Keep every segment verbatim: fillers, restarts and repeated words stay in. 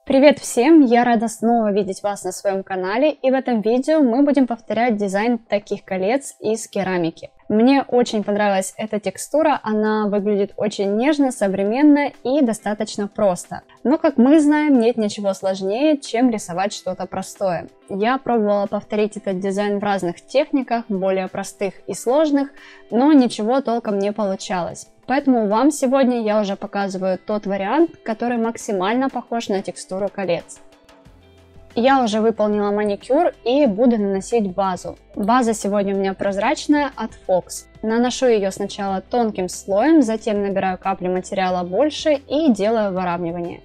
Привет всем! Я рада снова видеть вас на своем канале, и в этом видео мы будем повторять дизайн таких колец из керамики. Мне очень понравилась эта текстура, она выглядит очень нежно, современно и достаточно просто. Но, как мы знаем, нет ничего сложнее, чем рисовать что-то простое. Я пробовала повторить этот дизайн в разных техниках, более простых и сложных, но ничего толком не получалось. Поэтому вам сегодня я уже показываю тот вариант, который максимально похож на текстуру колец. Я уже выполнила маникюр и буду наносить базу. База сегодня у меня прозрачная от Fox. Наношу ее сначала тонким слоем, затем набираю капли материала больше и делаю выравнивание.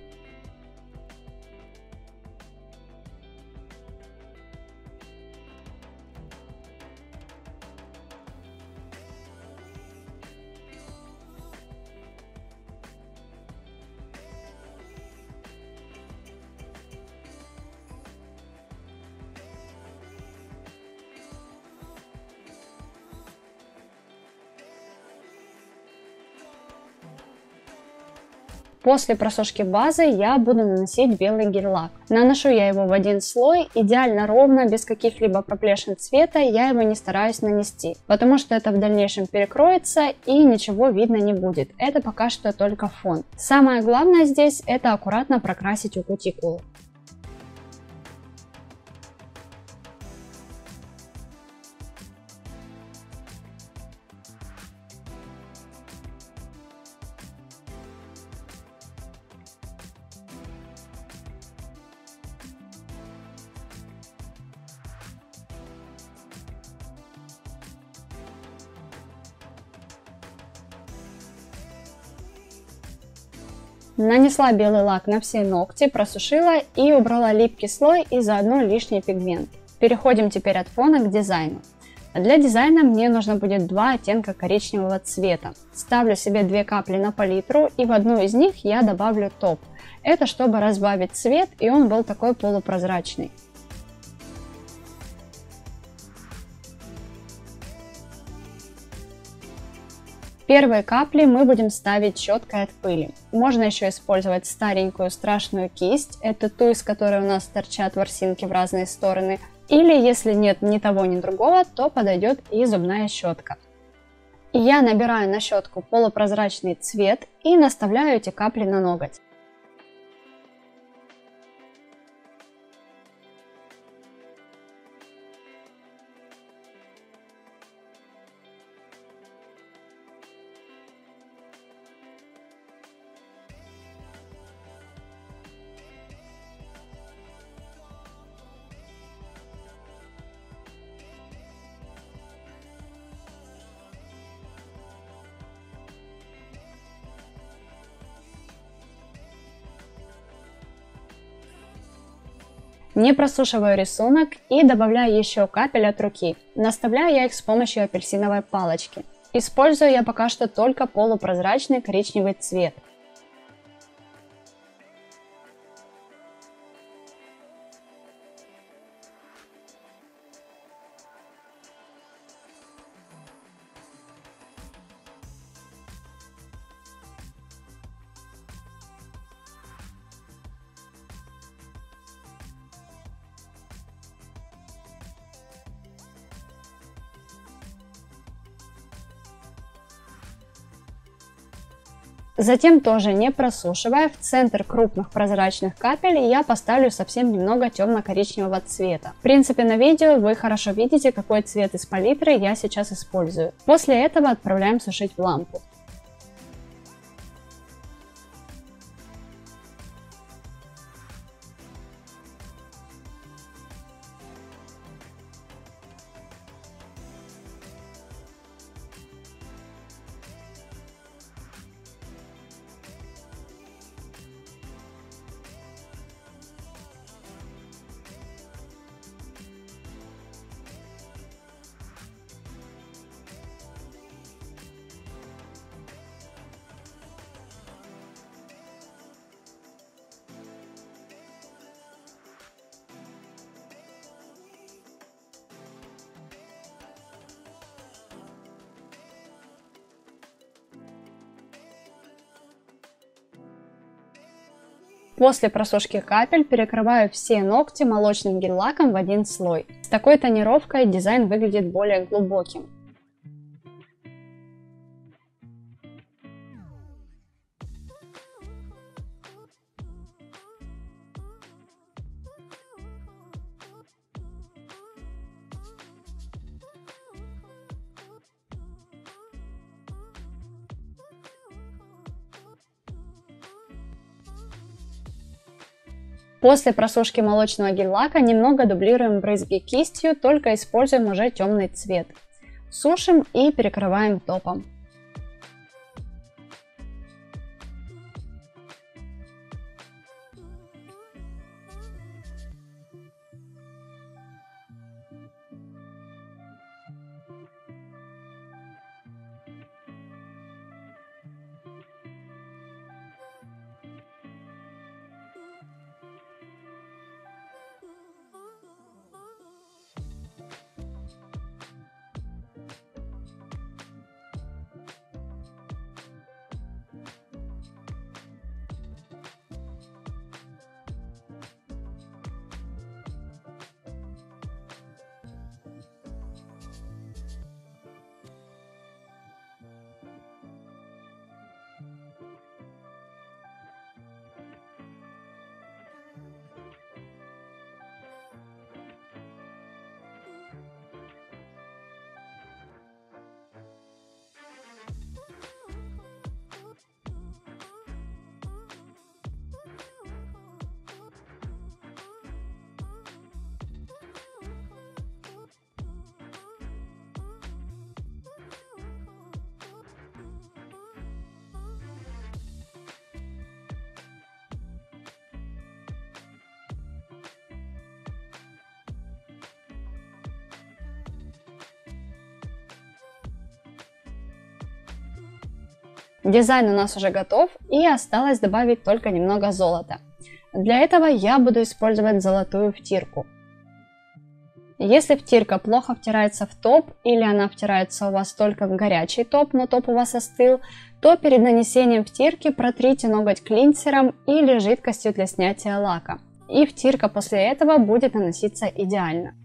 После просушки базы я буду наносить белый гель-лак. Наношу я его в один слой, идеально ровно, без каких-либо проплешин цвета, я его не стараюсь нанести, потому что это в дальнейшем перекроется и ничего видно не будет. Это пока что только фон. Самое главное здесь это аккуратно прокрасить у кутикулы. Нанесла белый лак на все ногти, просушила и убрала липкий слой и заодно лишний пигмент. Переходим теперь от фона к дизайну. Для дизайна мне нужно будет два оттенка коричневого цвета. Ставлю себе две капли на палитру и в одну из них я добавлю топ. Это чтобы разбавить цвет и он был такой полупрозрачный. Первые капли мы будем ставить щеткой от пыли. Можно еще использовать старенькую страшную кисть, это ту, из которой у нас торчат ворсинки в разные стороны. Или если нет ни того, ни другого, то подойдет и зубная щетка. И я набираю на щетку полупрозрачный цвет и наставляю эти капли на ноготь. Не просушиваю рисунок и добавляю еще капель от руки. Наставляю я их с помощью апельсиновой палочки. Использую я пока что только полупрозрачный коричневый цвет. Затем, тоже не просушивая, в центр крупных прозрачных капель я поставлю совсем немного темно-коричневого цвета. В принципе, на видео вы хорошо видите, какой цвет из палитры я сейчас использую. После этого отправляем сушить в лампу. После просушки капель перекрываю все ногти молочным гель-лаком в один слой. С такой тонировкой дизайн выглядит более глубоким. После просушки молочного гель-лака немного дублируем брызги кистью, только используем уже темный цвет. Сушим и перекрываем топом. Дизайн у нас уже готов, и осталось добавить только немного золота. Для этого я буду использовать золотую втирку. Если втирка плохо втирается в топ, или она втирается у вас только в горячий топ, но топ у вас остыл, то перед нанесением втирки протрите ноготь клинсером или жидкостью для снятия лака. И втирка после этого будет наноситься идеально.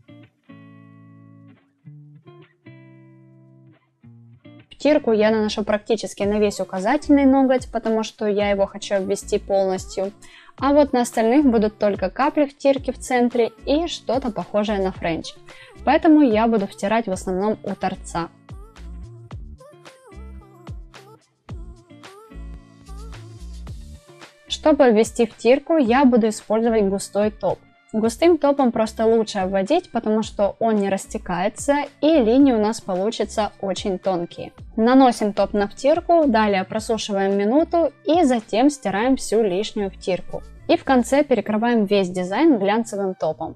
Втирку я наношу практически на весь указательный ноготь, потому что я его хочу обвести полностью. А вот на остальных будут только капли втирки в центре и что-то похожее на френч. Поэтому я буду втирать в основном у торца. Чтобы ввести втирку, я буду использовать густой топ. Густым топом просто лучше обводить, потому что он не растекается и линии у нас получатся очень тонкие. Наносим топ на втирку, далее просушиваем минуту и затем стираем всю лишнюю втирку. И в конце перекрываем весь дизайн глянцевым топом.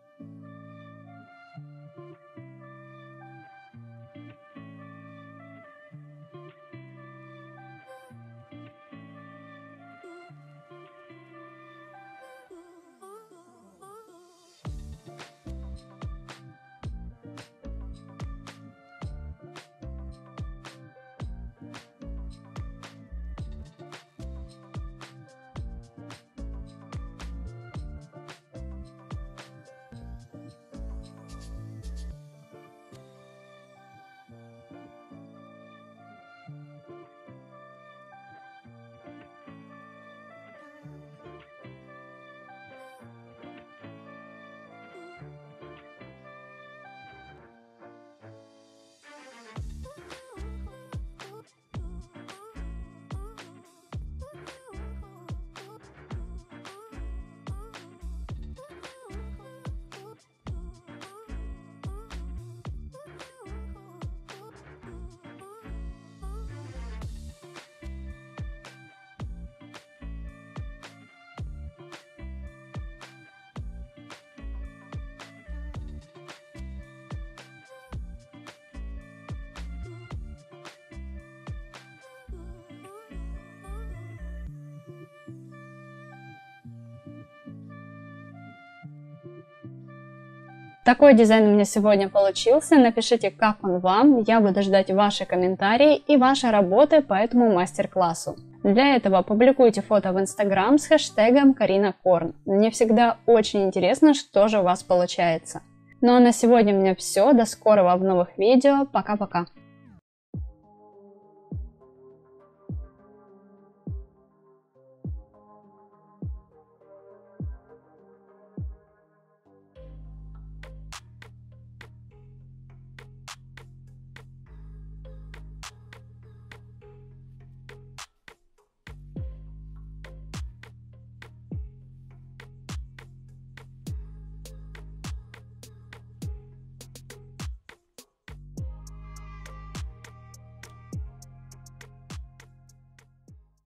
Такой дизайн у меня сегодня получился. Напишите, как он вам. Я буду ждать ваши комментарии и ваши работы по этому мастер-классу. Для этого публикуйте фото в Инстаграм с хэштегом Карина Корн. Мне всегда очень интересно, что же у вас получается. Ну а на сегодня у меня все. До скорого в новых видео. Пока-пока.